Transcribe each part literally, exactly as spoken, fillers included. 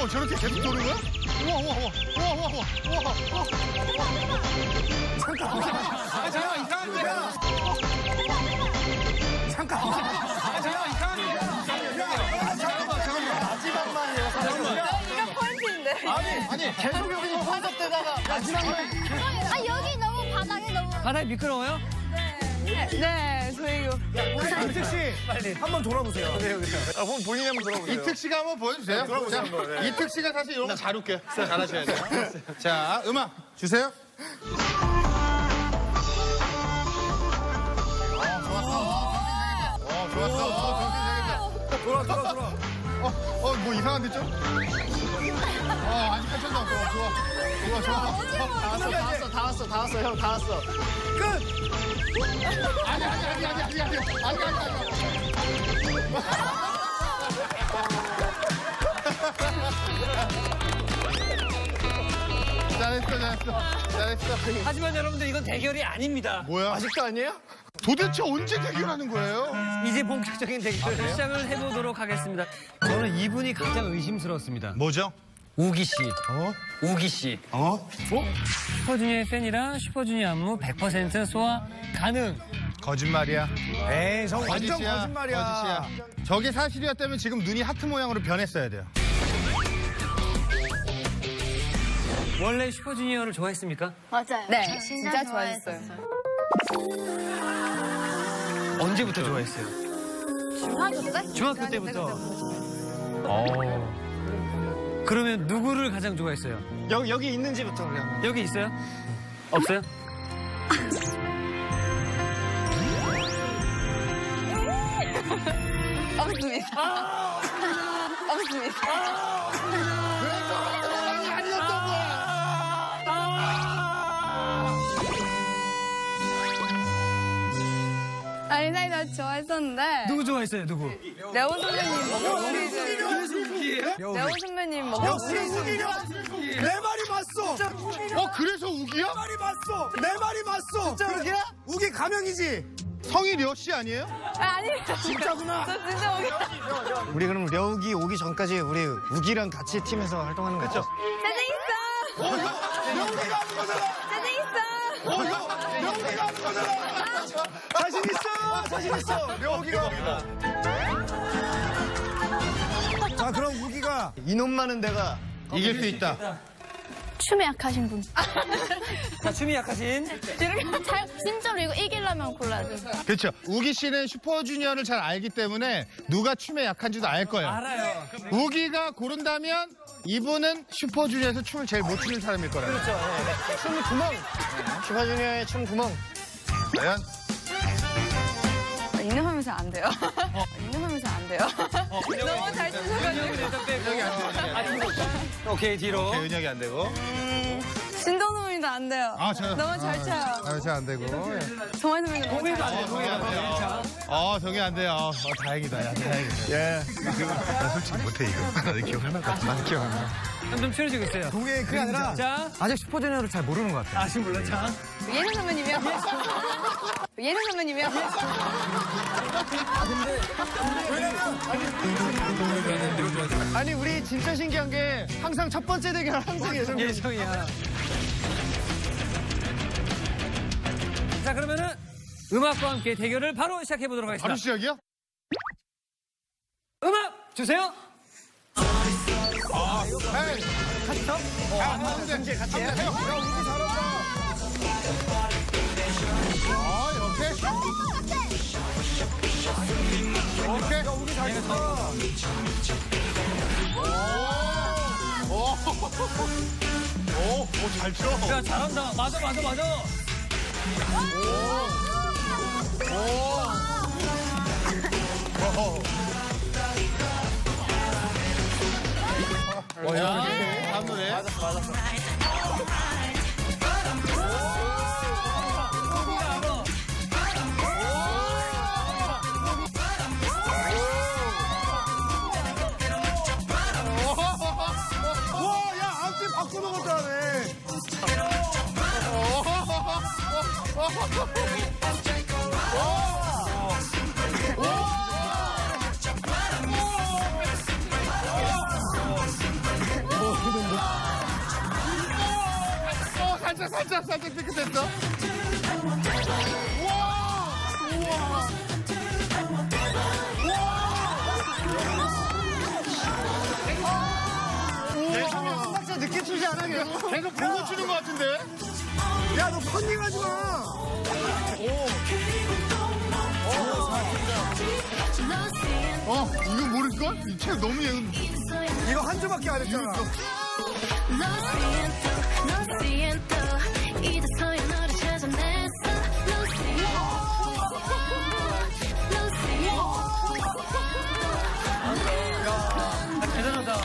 우와, 저렇게 계속 도는 거야? 우와, 우와, 우와, 우와, 우와, 우와, 우와, 우와. 잠깐만. 아, 잠깐만, 이상한데. 잠깐만. 아, 잠깐만, 이상한데. 잠깐만, 잠깐만. 마지막만이에요. 잠깐만. 이거 포인트인데. 아니, 아니, 계속 여기 콘서트 때다가 마지막만. 아, 여기 너무 바닥이 너무. 바닥이 미끄러워요? 네, 네, 저희 이거. 이특 씨, 빨리 한번 돌아보세요. 아, 그럼 본인이 한번 돌아보세요. 이특 씨가 한번 보여주세요. 네, 돌아보세요. 자, 한번, 네. 이특 씨가 사실 이런 거 잘 웃겨요. 잘하셔야 돼요. 자, 음악 주세요. 어, 좋았어. 어, 좋았어. 어, 정신 차린다. 돌아, 돌아, 돌아. 어, 어, 뭐 이상한데 좀? 어, 아직 한참 남았어. 좋아. 좋아, 좋아. 다 왔어, 다 왔어, 다 왔어, 다 왔어, 형, 다 왔어. 끝! 아니, 아니, 아니, 아니, 아니, 아니, 아니, 아니, 아니. 잘했어, 잘했어, 잘했어. 하지만 여러분들 이건 대결이 아닙니다. 뭐야? 아직도 아니에요? 도대체 언제 대결하는 거예요? 이제 본격적인 대결을 시작을 해보도록 하겠습니다. 저는 이분이 가장 의심스러웠습니다. 뭐죠? 우기 씨. 어? 우기 씨. 어? 어? 슈퍼주니어의 팬이라 슈퍼주니어 안무 백 퍼센트 소화 가능. 거짓말이야. 에이, 저 완전 거짓이야. 거짓말이야. 거짓이야. 저게 사실이었다면 지금 눈이 하트 모양으로 변했어야 돼요. 원래 슈퍼주니어를 좋아했습니까? 맞아요. 네, 진짜, 진짜 좋아했어요. 언제부터 좋아했어요? 중학교 때? 중학교 때부터. 어. 그러면 누구를 가장 좋아했어요? 여기, 여기 있는지부터 그냥. 여기 있어요? 없어요? 없습니다. 없습니다. 아니, 사실 나 좋아했었는데. 누구 좋아했어요? 누구? 레오 선배님 먹는 레오 선배님 먹는 내 말이 맞어! 어, 그래서 우기야? 내 말이 맞어! 내 말이 맞어! 진짜 우기야? 우기 가명이지? 성이 려씨 아니에요? 아, 아니. 진짜구나. 저 진짜 오기. 우리 그럼 려욱이 오기 전까지 우리 우기랑 같이 팀에서 활동하는 거죠? 재능 있어. 려욱이가 하는 거잖아! 재능 있어. 려욱이가 하는 거잖아! 자신 있어! 자신 있어! 려욱이가. 자, 그럼 우기가 이놈 많은 내가 이길 수 있다. 춤에 약하신 분. 자, 춤이 약하신. 이렇게 잘, 진짜로 이거 이기려면 골라야 돼. 그렇죠. 우기 씨는 슈퍼주니어를 잘 알기 때문에 누가 춤에 약한지도 알 거예요. 알아요. 우기가 고른다면 이분은 슈퍼주니어에서 춤을 제일 못 추는 사람일 거라고. 그렇죠. 네. 춤 구멍. 슈퍼주니어의 춤 구멍. 과연? 인정하면서 안 돼요. 인정하면서 안 돼요. 너무 잘 추셔가지고. 일단 빼고. 은혁이 안 돼. 아, 뒤로. 오케이, 뒤로. 오케이, 은혁이 안 되고. 신동훈이도 안 돼요. 아, 저. 너무 잘 쳐요. 아, 저안 되고. 정환 선배도 너무 잘 동해도 안 쳐요. 돼, 동해 안 돼요. 어, 저게 안 돼요. 어, 다행이다. 야, 다행이다. 예. 나 솔직히 못해, 이거. 나 기억 하나 같아. 나 기억 안 나. 좀 치러지고 있어요. 동해 그게 아니라 자, 아직 슈퍼주니어를 잘 모르는 것 같아. 아직 몰라. 자. 예능 선배님이요? 예능 선배님이요? 아니 우리 진짜 신기한 게 항상 첫 번째 대결 항상 예성. 예성이야. 자, 그러면은 음악과 함께 대결을 바로 시작해 보도록 하겠습니다. 바로 시작이야? 음악 주세요. 아, 헤이. 같이 쳐? 어, 한 대. 같이 해요. 야, 우기 잘한다. 아, 이렇게? 이렇게? 야, 우기 잘 쳤다. 오, 오, 오, 잘 쳐. 야, 잘한다. 맞아, 맞아, 맞아. 오, 오. 어, 야, 다음 노래. 맞았어, 맞았어. 와, 야, 앞뒤 바꾸는 것도 하네. 살짝, 살짝, 살짝 삐끗했어. 우와! 우와! 예성이 한 박자 늦게 추지 않아, 계속? 계속 보고 추는 것 같은데? 야, 너 컨닝하지 마! 어, 이거 모를걸? 이 책 너무 예은. 이거 한 줄밖에 안 했잖아. 대단하다.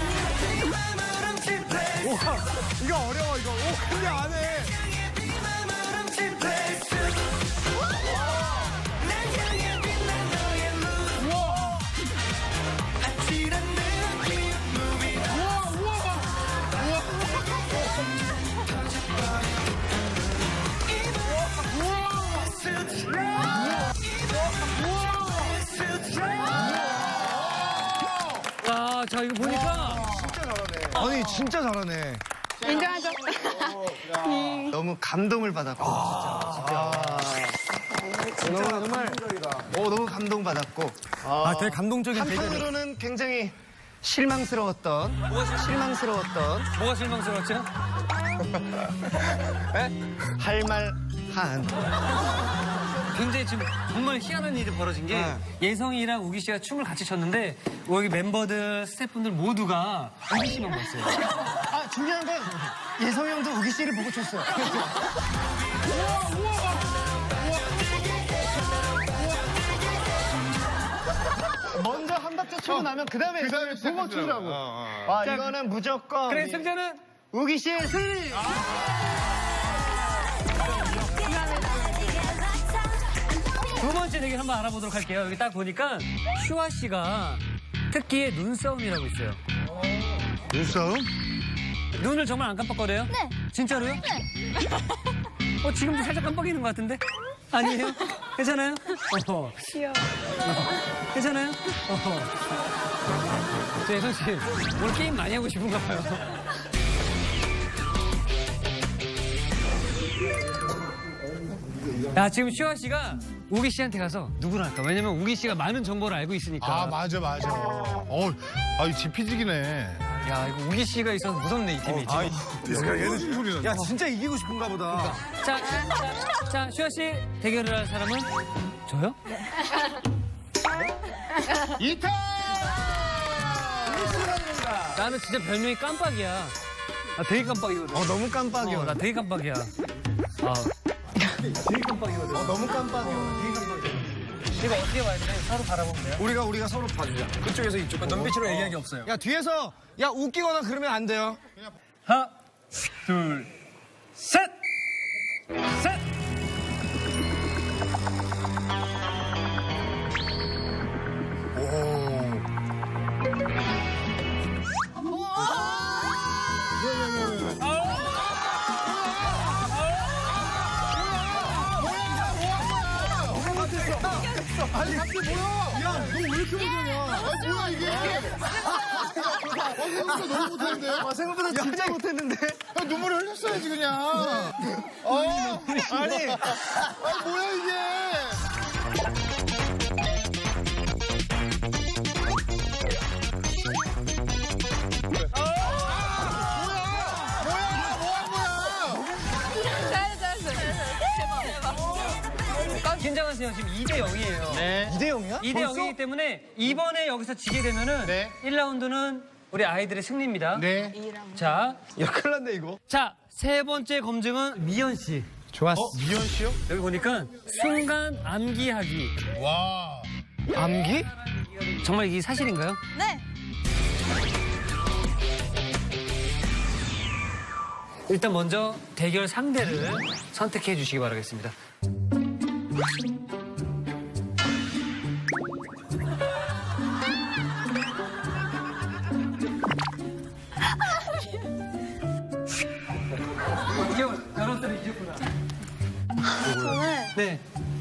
와, 이거 어려워, 이거. 오, 근데 안 해. 아, 자, 이거 보니까. 아니, 진짜 잘하네. 인정하죠? 너무 감동을 받았고, 진짜. 진짜. 너무 정말. 오, 너무 감동받았고. 아, 되게 감동적인 대결이. 한편으로는 굉장히 실망스러웠던. 실망스러웠던. 뭐가 실망스러웠죠? 할말한. 굉장히 지금 정말 희한한 일이 벌어진 게 네. 예성이랑 우기 씨가 춤을 같이 췄는데 여기 멤버들, 스태프분들 모두가 우기 씨만 봤어요. 아, 중요한 건 예성이 형도 우기 씨를 보고 췄어요. 먼저 한 박자 치고 나면 그 다음에 그 다음에 두번 추더라고. 어, 아, 이거는 무조건 그래, 승자는 우기 씨의 승리! 두 번째 대결 한번 알아보도록 할게요. 여기 딱 보니까 슈아 씨가 특기의 눈싸움이라고 있어요. 눈싸움? 눈을 정말 안 깜빡거려요? 네. 진짜로요? 네. 어, 지금도 살짝 깜빡이는 것 같은데? 아니에요? 괜찮아요? 어허. 귀여워. 괜찮아요? 어허. 저 예성 씨, 오늘 게임 많이 하고 싶은가 봐요. 야, 지금 슈아 씨가 우기 씨한테 가서 누구를 할까? 왜냐면 우기 씨가 많은 정보를 알고 있으니까. 아, 맞아, 맞아. 어, 아, 이 지피지기네. 야, 이거 우기 씨가 있어서 무섭네, 이 팀이. 야, 얘는 무슨 소리야? 야, 진짜 이기고 싶은가 보다. 자, 자, 자, 슈아 씨 대결을 할 사람은 저요? 이탈! 나는 진짜 별명이 깜빡이야. 나 되게 깜빡이거든. 어, 너무 깜빡이야. 어, 나 되게 깜빡이야. 아, 되게 깜빡이거든. 어, 너무 깜빡이야. 이거 어떻게 봐야 돼? 서로 바라보면 돼요? 우리가, 우리가 서로 봐주자. 그쪽에서 이쪽. 눈빛으로 얘기한 게 없어요. 야, 뒤에서, 야, 웃기거나 그러면 안 돼요. 하나, 둘, 셋! 셋! 아니, 갑자기 뭐야? 야, 너 왜 이렇게 못하냐? 아, 뭐야, 이게? 아, 생각보다 너무 못했는데? 아, 생각보다 진짜 못했는데. 야, 눈물을 흘렸어야지, 그냥. 어, 아니. 아, 뭐야, 이게? 잘했어, 잘했어. 긴장하세요. 지금 이 대 영이에요. 네. 이 대 영이야? 이 대 영이기 때문에 이번에 여기서 지게 되면은 네. 일 라운드는 우리 아이들의 승리입니다. 네. 자, 야, 큰일 났네, 이거. 자, 세 번째 검증은 미연 씨. 좋았어. 어, 미연 씨요? 여기 보니까 순간 암기하기. 와. 암기? 정말 이게 사실인가요? 네. 일단 먼저 대결 상대를 선택해 주시기 바라겠습니다. 이겨, 여러분들 이겼구나. 저는 네.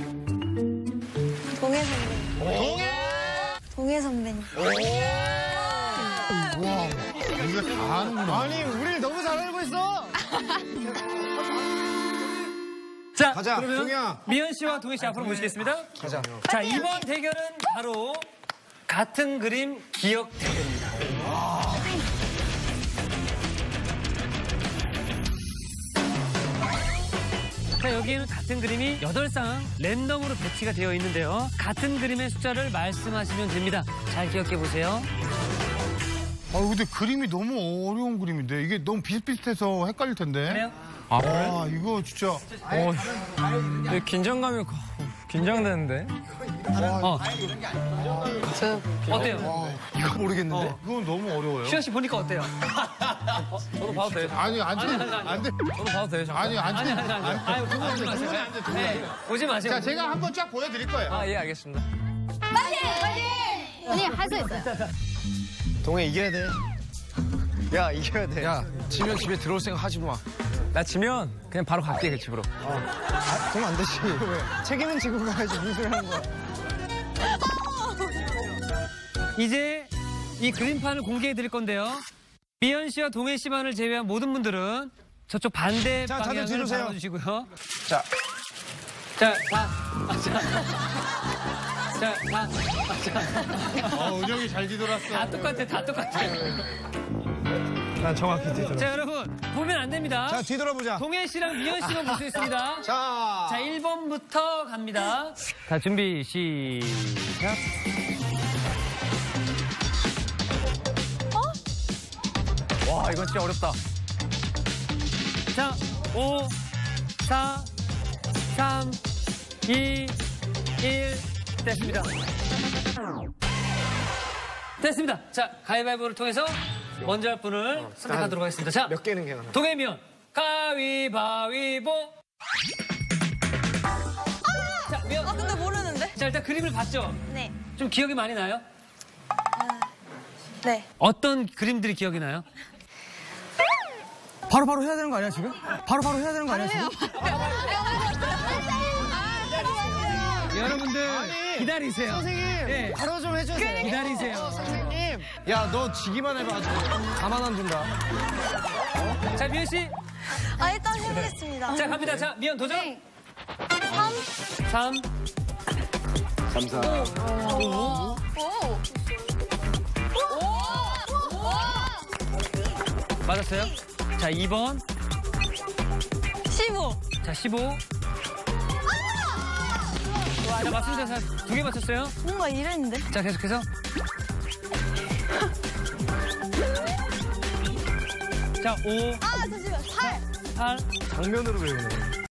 동해 선배님. 동해! 동해 선배님. 와, 이거 우리가 다 아는구나. 아니, 우리를 너무 잘 알고 있어. 자, 가자, 그러면 동희야. 미연 씨와 동희 씨 앞으로 모시겠습니다. 가자. 자, 이번 대결은 바로 같은 그림 기억 대결입니다. 자, 여기에는 같은 그림이 여덟 장 랜덤으로 배치가 되어 있는데요. 같은 그림의 숫자를 말씀하시면 됩니다. 잘 기억해 보세요. 아, 근데 그림이 너무 어려운 그림인데 이게 너무 비슷비슷해서 헷갈릴 텐데. 그래요? 아, 와, 이거 진짜. 어, 긴장감이 긴장되는데. 어. 어때요? 이거 모르겠는데? 이건 너무 어려워요. 슈아 씨 보니까 어때요? 저도 봐도 돼요. 아니, 안 돼. 아니, 아니, 아니. 안 돼. 저도 봐도 돼요. 잠깐. 아니, 안 돼. 아니, 아니, 아니. 아유, 그거 보지 마세요. 그건 안 돼, 그건 안 돼. 보지 마세요. 자, 제가 한번 쫙 보여드릴 거예요. 아, 예, 알겠습니다. 언니 할 수 있어요. 동해 이겨야 돼. 야, 이겨야 돼. 야, 지면 집에 들어올 생각 하지 마. 나 지면 그냥 바로 갈게, 그 집으로. 그러면 안 되지. 왜? 책임은 지고 가야지. 무슨 소리 하는 거야. 이제 이 그림판을 공개해 드릴 건데요. 미연 씨와 동해 씨만을 제외한 모든 분들은 저쪽 반대 자, 다들 방향을 뒤로 세요. 바라보시고요. 자. 자, 자, 아, 자. 자, 자, 아, 자. 어, 은영이 잘 뒤돌았어. 다 똑같아, 다 똑같아. 난 정확히 뒤돌아. 자, 여러분, 보면 안 됩니다. 자, 뒤돌아보자. 동해 씨랑 미연 씨만 볼 수 있습니다. 자. 자, 일 번부터 갑니다. 자, 준비, 시작. 와, 이건 진짜 어렵다. 자, 오, 사, 삼, 이, 일, 됐습니다. 됐습니다. 자, 가위바위보를 통해서 먼저 할 분을 선택하도록 하겠습니다. 자, 몇 개는 괜찮아. 동해면 가위바위보. 자, 미연. 아 근데 모르는데. 자, 일단 그림을 봤죠? 네. 좀 기억이 많이 나요? 네. 어떤 그림들이 기억이 나요? 바로 바로 해야 되는 거 아니야, 지금? 바로 바로 해야 되는 거 아니야, 지금? 여러분들 기다리세요. 선생님, 네. 바로 좀 해주세요. 기다리세요. 선생님. 야, 너 지기만 해봐. 아주. 가만 안 둔다. 자, 미연 씨. 아 일단 해보겠습니다. 자, 갑니다. 자, 미연 도전. 네. 삼. 오. 오. 맞았어요? 자, 이 번. 십오. 자, 십오. 자, 맞습니다. 자, 두 개 맞췄어요. 뭔가 이랬는데. 자, 계속해서. 자, 오, 아 잠시만. 팔. 팔. 장면으로 외우네.